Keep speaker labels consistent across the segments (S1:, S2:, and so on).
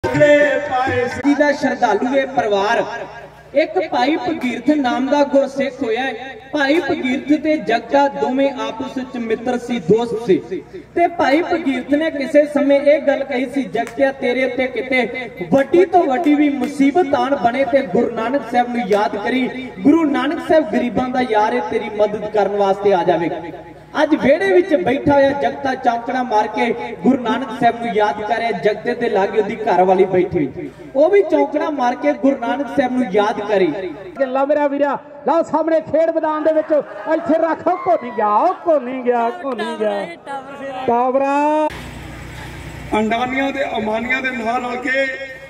S1: श्रद्धालु ये परिवार एक भाई भगीरथ नाम का गुरसिख होया। भाई भगीरथ ते जगता दोवें आपस विच मित्र सी, दोस्त सी। ते भाई भगीरथ ने किसी समय एक गल कही सी, जगत्या तेरे ते किते वड्डी तो वड्डी भी मुसीबत आन बने ते गुरु नानक साहब नूं याद करी। गुरु नानक साहब गरीबां दा यार है, तेरी मदद करन वास्ते आ जावे। अज वेड़े विच बैठा होया जगता चौंकड़ा मार के गुरु नानक साहब नूं याद कर रहा। जगते ते लागे उहदी घर वाली बैठी वो भी चौंकड़ा मार के गुरु नानक साहब नूं याद करी।
S2: ला मेरा वीरा लाओ सामने खेड मैदान दे विच इत्थे रख। कोनी गया टावरा
S3: अंडानिया दे अमानिया दे नाल आ के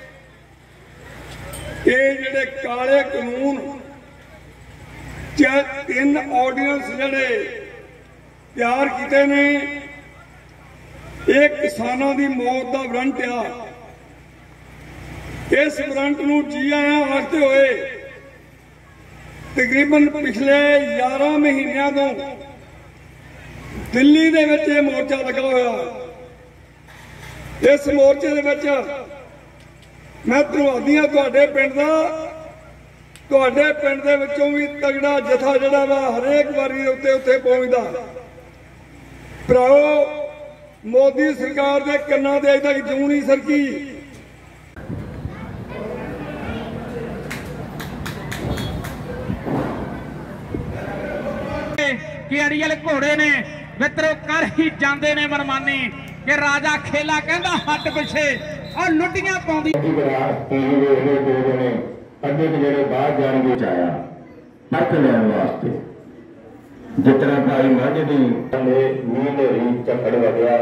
S3: ये जिहड़े काले कानून तीन ऑर्डीनेंस जिहड़े तैयार किए ने, एक किसानों की मौत का वारंट आ। इस वारंट नूं जी आया आखते हुए तकरीबन पिछले 11 महीनों तो दिल्ली दे विच ये मोर्चा लगा हुआ। इस मोर्चे दे विच मैं धन्नवादी हाँ तुहाडे पिंड दा। तुहाडे पिंड दे विचों भी तगड़ा जथा जिहड़ा वा हरेक वारी उत्ते उत्ते पहुंचदा। भराओ मोदी सरकार के कन्ना दे अजे तक जूं नहीं सरकी।
S2: कि अड़ियल घोड़े ने मित्रों कर ही जाते ने मनमानी कि राजा खेला कहता हट पिछे और लुटियां पाउंदी।
S4: जितना भाई माझे दी मीह नेरी झक्कड़ वगया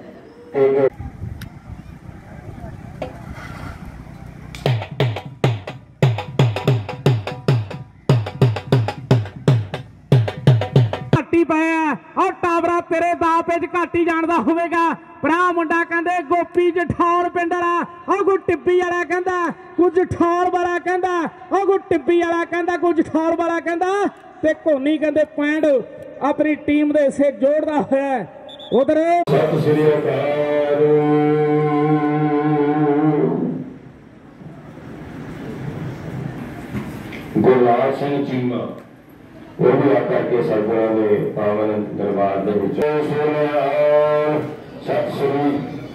S2: घाटी पाया और टावरा तेरे दाव पे घाटी जानदा होवेगा। भरा मुंडा कहंदे गोपी जठौर पिंड वाला और कोई टिब्बी वाला कहंदा कुछ जठौर वाला कहंदा और कोई टिब्बी वाला कहंदा कुछ जठौर वाला कहंदा ते कोनी कहंदे पैंड अपनी टीम दे हिस्से जोड़दा होया। उधर
S4: सत श्री अकाल गुरलाल सिंह चीमा वो भी आकर के सरदार ने पावन दरबार दे विच सत श्री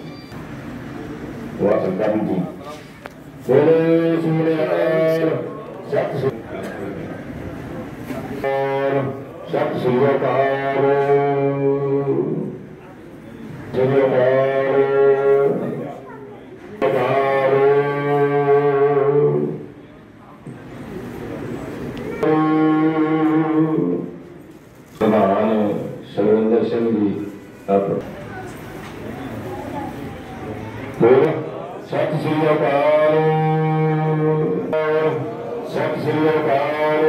S4: वासगम जी सत श्री सत श्री अकाल श्री अकाल प्रधान सुरेंद्र सिंह जी सत श्री अकाल सत श्री अकाल।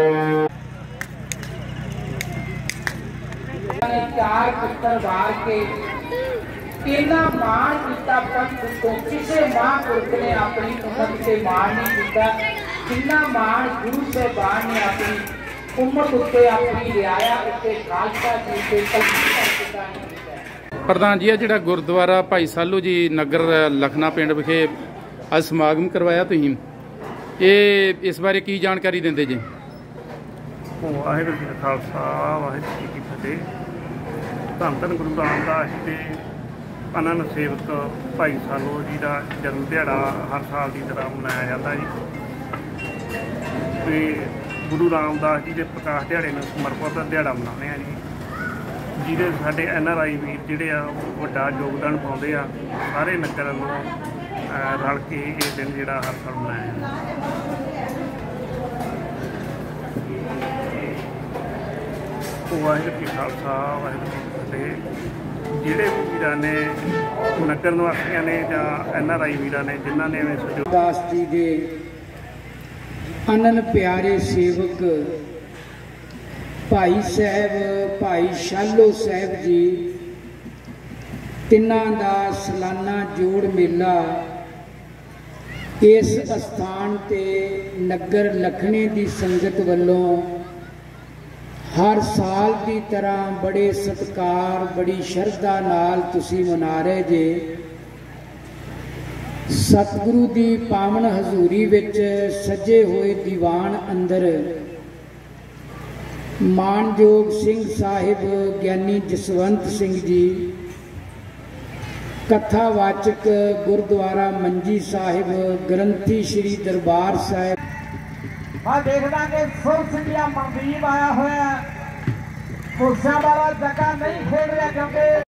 S5: चार पुत्र वार के इन्ना मान किया पंथ को किसी महापुरुष ने अपनी उम्मत से मान नहीं किया जिन्ना मान गुरु साहिबान ने अपनी उम्मत उत्ते अपनी रियाया उत्ते खालसा जी के कलगीधर नहीं किया।
S6: प्रधान जी जिहड़ा गुरुद्वारा भाई सालू जी नगर लखना पिंड विखे अज समागम करवाया तुसीं ये इस बारे की जानकारी देंदे जी?
S7: वाहिगुरू जी का खालसा वाहिगुरू जी की फतेह। धन धन गुरु रामदास जी के अनंत सेवक भाई सालो जी का जन्म दिहाड़ा हर साल की तरह मनाया जाता जी। तो गुरु रामदास जी के प्रकाश दिहाड़े में समर्पित दिहाड़ा मनाने हैं जी, जिहदे साडे NRI वीर जिहड़े आ वड्डा योगदान पाउंदे आ। सारे नगर वालों रल के ये दिन जिहड़ा हर साल मनाया जाता। वाहिगुरू जी खालसा वाहिगुरू जी फतेह। जिहड़े वीरां ने नगर निवासियों ने जां NRI वीरां ने जिन्हां ने
S8: दास जी के अनन प्यारे सेवक भाई साहब भाई शालो साहब जी तिन्हां दा सालाना जोड़ मेला इस स्थान ते नगर लखने की संगत वालों हर साल की तरह बड़े सत्कार बड़ी श्रद्धा नाल तुसी मना रहे जे। सतगुरु दी पावन हजूरी विच सजे हुए दीवान अंदर मानयोग सिंह साहिब ज्ञानी जसवंत सिंह जी कथावाचक गुरुद्वारा मंजी साहिब ग्रंथी श्री दरबार साहिब।
S2: मैं देखदा कि सुर सिंधिया मनदीप आया हुआ कुर्सियां वाला जगह नहीं खेल रहा क्योंकि